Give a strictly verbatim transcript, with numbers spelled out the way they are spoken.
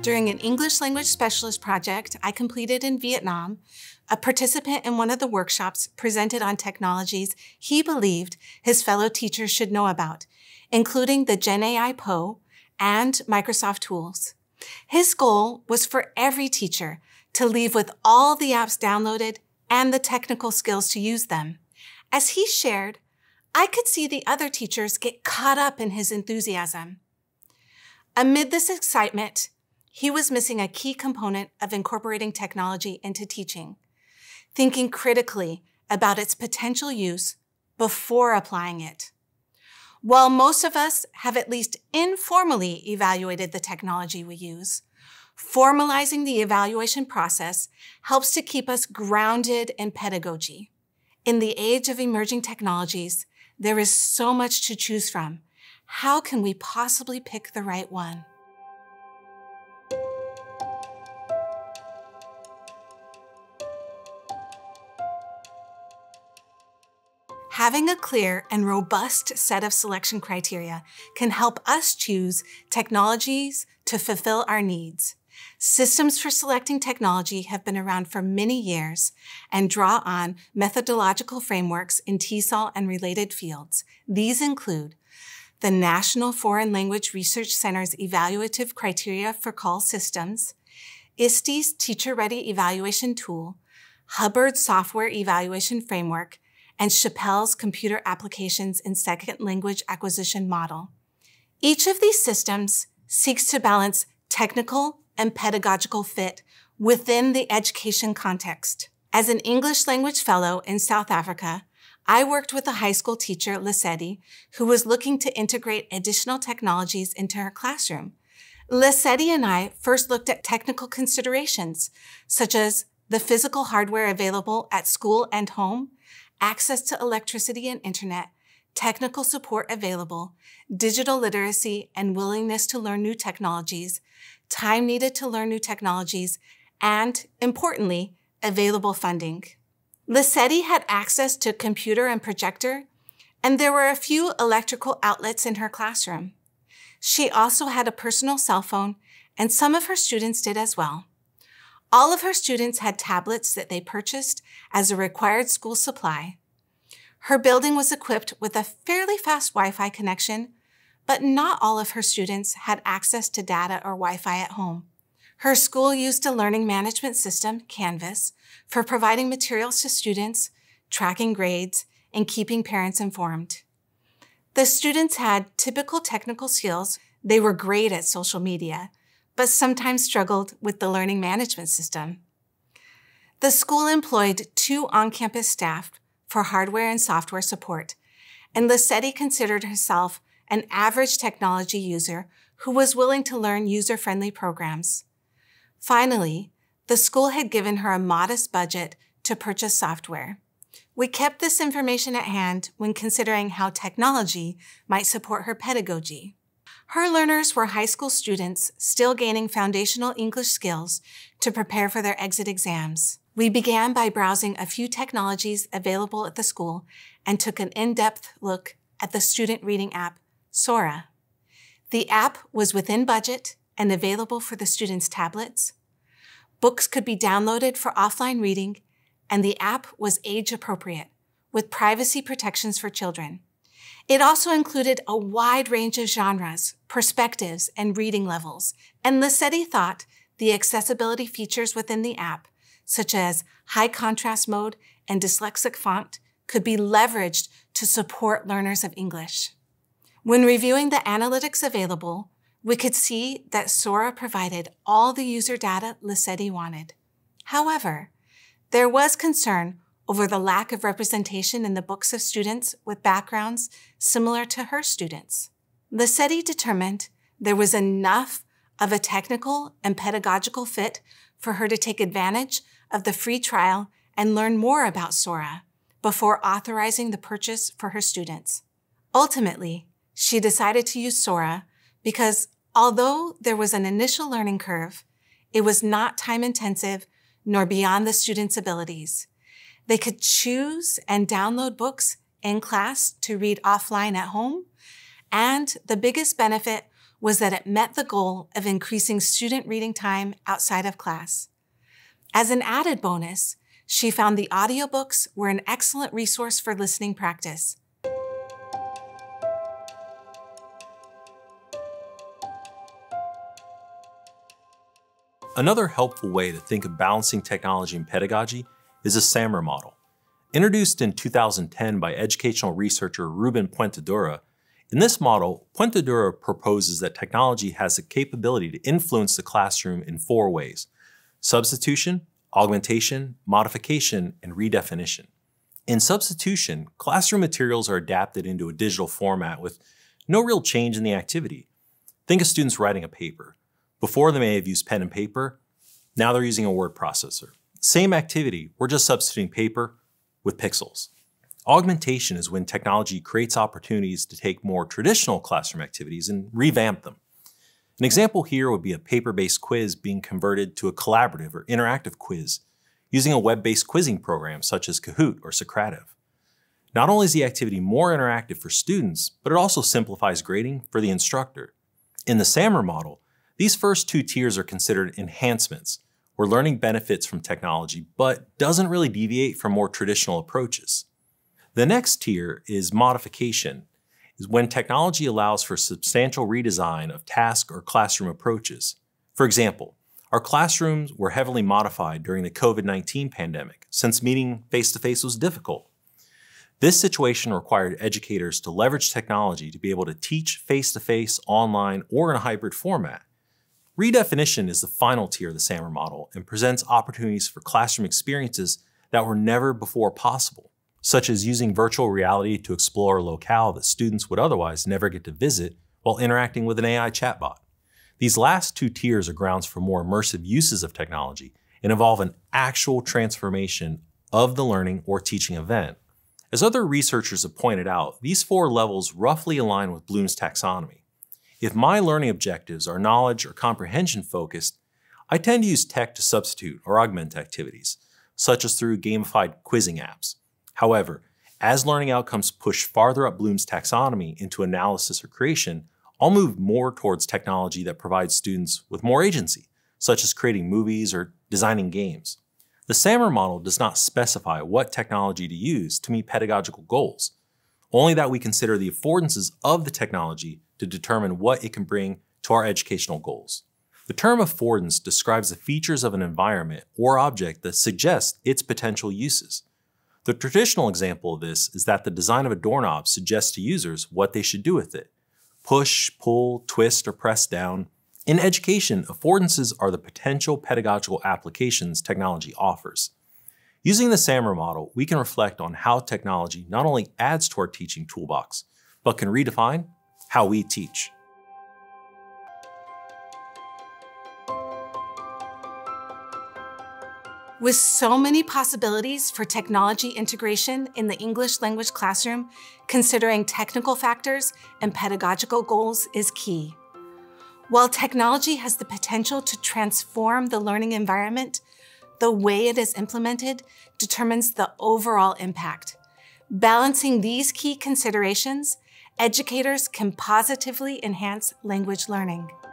During an English language specialist project I completed in Vietnam, a participant in one of the workshops presented on technologies he believed his fellow teachers should know about, including the Gen A I Poe and Microsoft tools. His goal was for every teacher to leave with all the apps downloaded and the technical skills to use them. As he shared, I could see the other teachers get caught up in his enthusiasm. Amid this excitement, he was missing a key component of incorporating technology into teaching, thinking critically about its potential use before applying it. While most of us have at least informally evaluated the technology we use, formalizing the evaluation process helps to keep us grounded in pedagogy. In the age of emerging technologies, there is so much to choose from. How can we possibly pick the right one? Having a clear and robust set of selection criteria can help us choose technologies to fulfill our needs. Systems for selecting technology have been around for many years and draw on methodological frameworks in T E S O L and related fields. These include the National Foreign Language Research Center's Evaluative Criteria for Call Systems, I S T E's Teacher Ready Evaluation Tool, Hubbard's Software Evaluation Framework, and Chappell's Computer Applications in Second Language Acquisition Model. Each of these systems seeks to balance technical and pedagogical fit within the education context. As an English language fellow in South Africa, I worked with a high school teacher, Lissetti, who was looking to integrate additional technologies into her classroom. Lissetti and I first looked at technical considerations, such as the physical hardware available at school and home, access to electricity and internet, technical support available, digital literacy and willingness to learn new technologies, time needed to learn new technologies, and, importantly, available funding. Lissetti had access to computer and projector, and there were a few electrical outlets in her classroom. She also had a personal cell phone, and some of her students did as well. All of her students had tablets that they purchased as a required school supply. Her building was equipped with a fairly fast Wi-Fi connection, but not all of her students had access to data or Wi-Fi at home. Her school used a learning management system, Canvas, for providing materials to students, tracking grades, and keeping parents informed. The students had typical technical skills. They were great at social media, but sometimes struggled with the learning management system. The school employed two on-campus staff for hardware and software support, and Lissetti considered herself an average technology user who was willing to learn user-friendly programs. Finally, the school had given her a modest budget to purchase software. We kept this information at hand when considering how technology might support her pedagogy. Her learners were high school students still gaining foundational English skills to prepare for their exit exams. We began by browsing a few technologies available at the school and took an in-depth look at the student reading app, Sora. The app was within budget and available for the students' tablets. Books could be downloaded for offline reading, and the app was age-appropriate, with privacy protections for children. It also included a wide range of genres, perspectives, and reading levels, and Lissetti thought the accessibility features within the app, such as high contrast mode and dyslexic font, could be leveraged to support learners of English. When reviewing the analytics available, we could see that Sora provided all the user data Lissetti wanted. However, there was concern over the lack of representation in the books of students with backgrounds similar to her students. Lissetti determined there was enough of a technical and pedagogical fit for her to take advantage of the free trial and learn more about Sora before authorizing the purchase for her students. Ultimately, she decided to use Sora because although there was an initial learning curve, it was not time-intensive nor beyond the students' abilities. They could choose and download books in class to read offline at home, and the biggest benefit was that it met the goal of increasing student reading time outside of class. As an added bonus, she found the audiobooks were an excellent resource for listening practice. Another helpful way to think of balancing technology and pedagogy is a S A M R model. Introduced in two thousand ten by educational researcher Ruben Puentedura, in this model, Puentedura proposes that technology has the capability to influence the classroom in four ways: substitution, augmentation, modification, and redefinition. In substitution, classroom materials are adapted into a digital format with no real change in the activity. Think of students writing a paper. Before, they may have used pen and paper. Now they're using a word processor. Same activity, we're just substituting paper with pixels. Augmentation is when technology creates opportunities to take more traditional classroom activities and revamp them. An example here would be a paper-based quiz being converted to a collaborative or interactive quiz using a web-based quizzing program such as Kahoot or Socrative. Not only is the activity more interactive for students, but it also simplifies grading for the instructor. In the S A M R model, these first two tiers are considered enhancements, where learning benefits from technology but doesn't really deviate from more traditional approaches. The next tier is modification, is when technology allows for substantial redesign of task or classroom approaches. For example, our classrooms were heavily modified during the COVID nineteen pandemic, since meeting face-to-face was difficult. This situation required educators to leverage technology to be able to teach face-to-face, online, or in a hybrid format. Redefinition is the final tier of the S A M R model and presents opportunities for classroom experiences that were never before possible, such as using virtual reality to explore a locale that students would otherwise never get to visit while interacting with an A I chatbot. These last two tiers are grounds for more immersive uses of technology and involve an actual transformation of the learning or teaching event. As other researchers have pointed out, these four levels roughly align with Bloom's taxonomy. If my learning objectives are knowledge or comprehension focused, I tend to use tech to substitute or augment activities, such as through gamified quizzing apps. However, as learning outcomes push farther up Bloom's taxonomy into analysis or creation, I'll move more towards technology that provides students with more agency, such as creating movies or designing games. The S A M R model does not specify what technology to use to meet pedagogical goals, only that we consider the affordances of the technology to determine what it can bring to our educational goals. The term affordance describes the features of an environment or object that suggests its potential uses. The traditional example of this is that the design of a doorknob suggests to users what they should do with it: push, pull, twist, or press down. In education, affordances are the potential pedagogical applications technology offers. Using the S A M R model, we can reflect on how technology not only adds to our teaching toolbox, but can redefine how we teach. With so many possibilities for technology integration in the English language classroom, considering technical factors and pedagogical goals is key. While technology has the potential to transform the learning environment, the way it is implemented determines the overall impact. Balancing these key considerations, educators can positively enhance language learning.